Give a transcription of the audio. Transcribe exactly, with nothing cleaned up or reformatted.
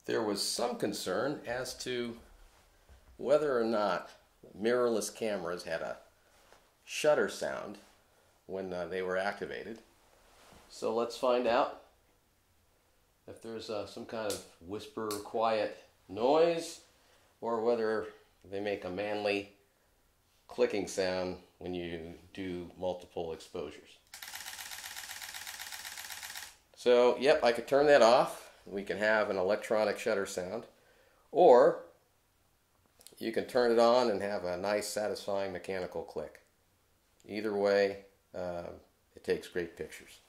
there was some concern as to whether or not mirrorless cameras had a shutter sound when uh, they were activated. So let's find out if there's uh, some kind of whisper quiet noise, or whether they make a manly clicking sound when you do multiple exposures. So, yep, I could turn that off. We can have an electronic shutter sound, or you can turn it on and have a nice, satisfying mechanical click. Either way, uh, it takes great pictures.